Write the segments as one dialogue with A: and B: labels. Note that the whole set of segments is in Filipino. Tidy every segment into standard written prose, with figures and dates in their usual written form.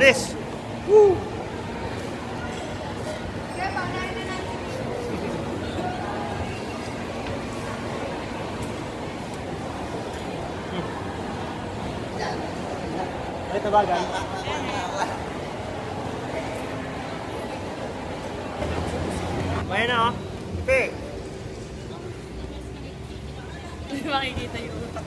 A: Please! Woo! Ay, tabagan. Ayan na, oh. Ipe.
B: Hindi makikita yung utak.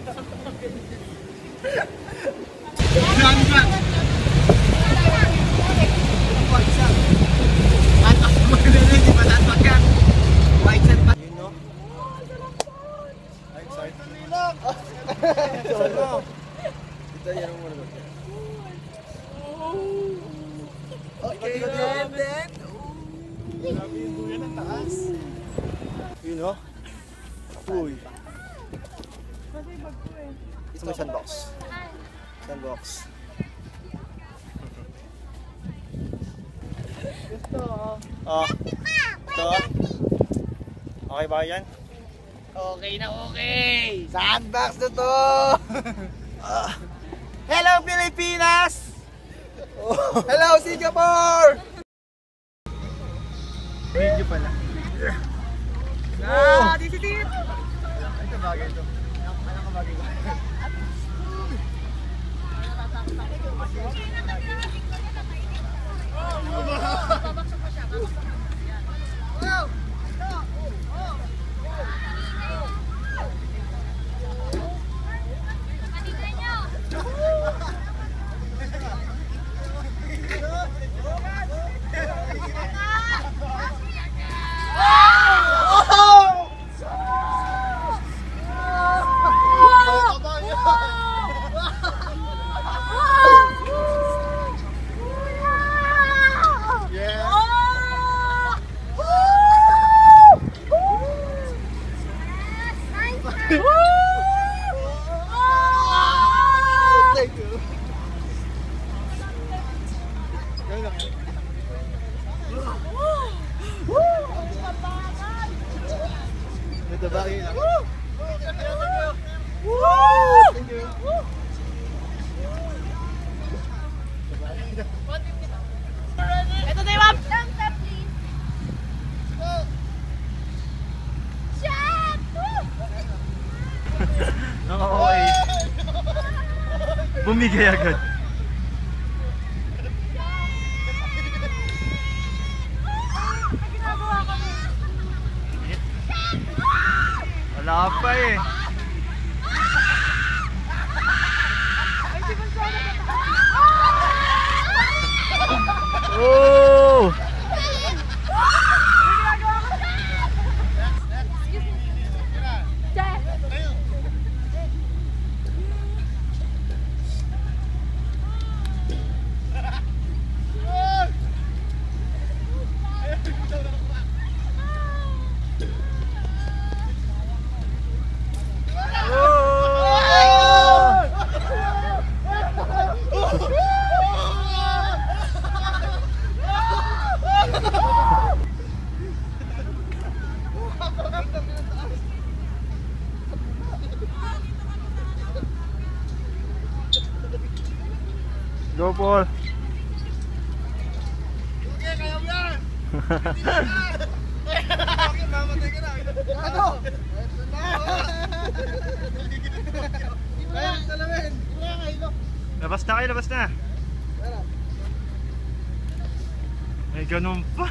A: Okay, then. Grabe yung duyan ng taas. Yun o. Uy. Ito may sandbox. Sandbox. Gusto. Oh. Ito. Okay ba yan?
C: Okay na okay! Sandbox na to! Hello Pilipinas! Hello Singapore!
A: Video pala.
C: Ah, this is it!
A: Ito bagay ito. Anong kabagay ko? Ito bagay lang. Thank you.
B: Ito na yung map!
A: Okay. Bumigay agad. Wala pa eh. Oh! Go Paul.
C: Okay, kaya mo yan! Okay, mamatay ka na. Ano? Ito na! Kaya ang salamin!
A: Labas na kayo, labas na. May ganun pa.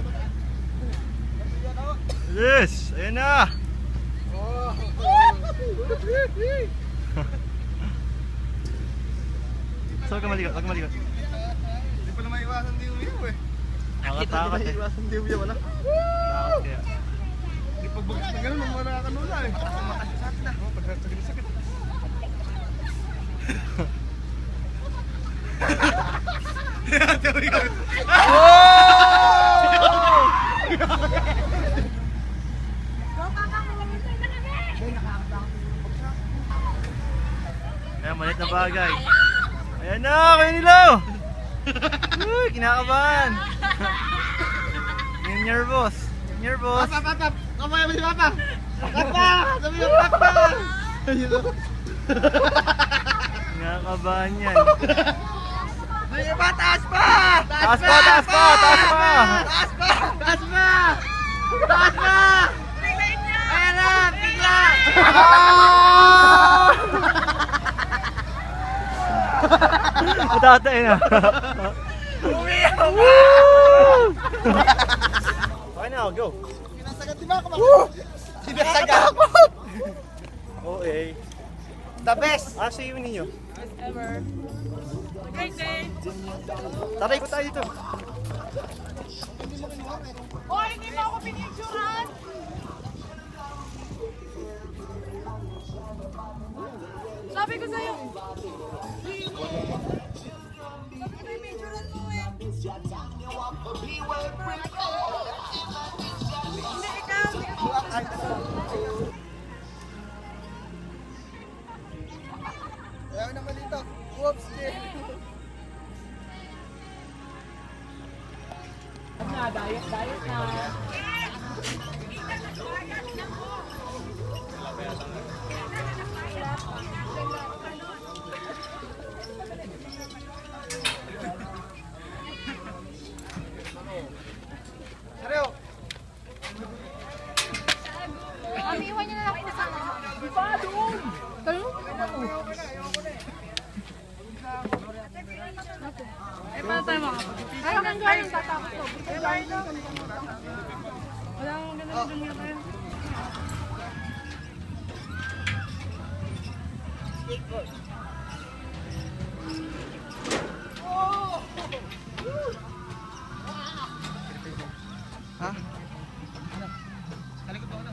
A: Yes, ayan na. Saan ka maligot? Huwag ka maligot.
C: Hindi pala maiwasan di umiyaw eh.
A: Takot eh.
C: Maiwasan di umiyaw, wala?
A: Takot kaya.
C: Hindi pagbagis na gano'n, mamara ka nula eh. Sakit na. Pagkakasakit.
A: Ayan, malit na bagay. Ayan na, kayo nilaw! Uy, kinakabahan! Yung nervous. Nervous.
C: Papa! Kamaya mo si Papa! Papa! Sabi mo Papa!
A: Kinakabahan yan.
C: Sige pa, taas pa!
A: Taas pa, taas pa, taas pa!
C: Taas pa! Taas pa! Taas pa! Ayan na, bigla!
A: Matatay na.
C: Uwi ako!
A: Okay na, go.
C: Sinasagad di ba ako? Sinasagad ako!
A: Okay.
C: The best!
A: See you ninyo.
B: Ever. Great day.
A: Taray ko tayo dito.
B: Oh, hindi mo ako pinicturean. Sabi ko sa'yo. Sabi ko yung picturean mo eh. Hindi, ikaw.
C: Ayaw naman dito. Whoops!
B: Diet na.
C: Seryo!
B: Amiwan niyo na lang ako sa Iba doon! Tayo? Eh, paano tayo makapag-picture? Ay, hanggang ganyan tatapos ko. Wala akong ganun tayo.
C: Ha? Talikod ako na.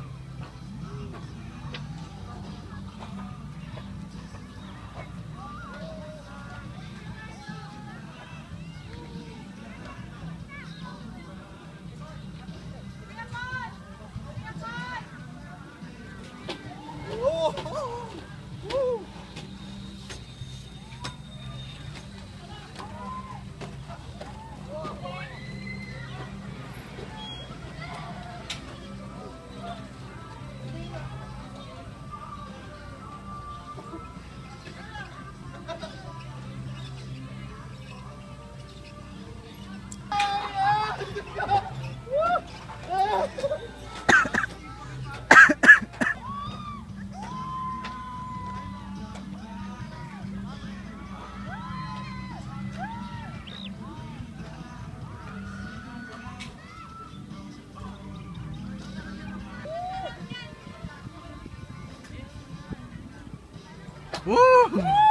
A: Woo!